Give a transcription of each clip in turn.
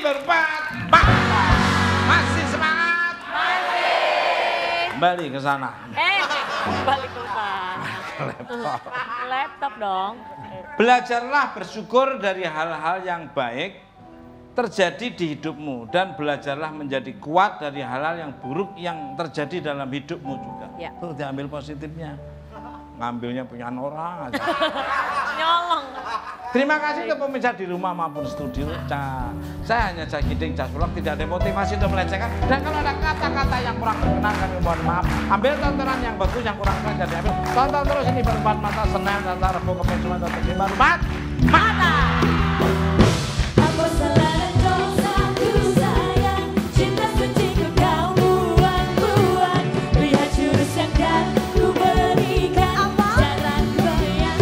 berempat mata. Masih semangat? Masih. Kembali ke sana. Balik ke sana. Laptop dong. Belajarlah bersyukur dari hal-hal yang baik terjadi di hidupmu dan belajarlah menjadi kuat dari hal-hal yang buruk yang terjadi dalam hidupmu juga. Ya. Tuh diambil positifnya. Ngambilnya punya orang aja. Nyolong. Terima kasih ke pemirsa di rumah maupun studio. Saya hanya Cak Giding, Cak Sulok, tidak ada motivasi untuk melecehkan. Dan kalau ada kata-kata yang kurang berkenan kami mohon maaf. Ambil tontonan yang bagus, yang kurang keren jadi ambil. Tonton terus ini berempat mata Senin, Selasa, Rabu, Kamis, Jumat, Sabtu, Minggu, berempat mata. Apa salah dan dosaku sayang, cinta suciku kau buang-buang. Lihat jurus yang kan ku berikan, jalan goyang,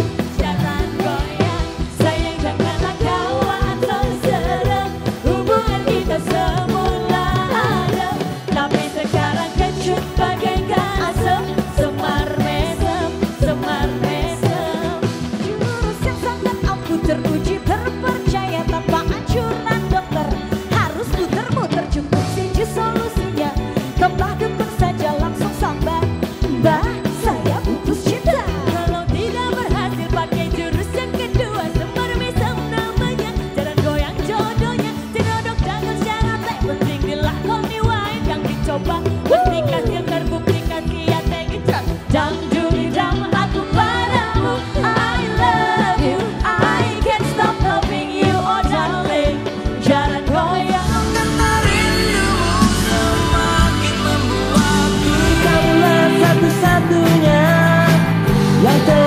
sayang janganlah kau atau serem. Hubungan kita semula adem, tapi sekarang kecut bagaikan asap. Semar mesem, jurus yang sangat ampuh teruji terpercaya tanpa anjuran dokter. Harus muter-muter cukup sinju solusinya. Tembak depan saja langsung sambat. Mbak, saya putus cinta. Kalau tidak berhasil pakai jurus yang kedua, semar mesem namanya. Jalan goyang jodohnya, cinodok jangan syarat. Penting dilakoni wae yang dicoba. Mesti hasil terbukti ya tegit. Jam juli jam aku padamu. I love you, I can't stop loving you, oh darling. Jalan goyang karena rindumu semakin membuatku. Kaulah satu-satunya yang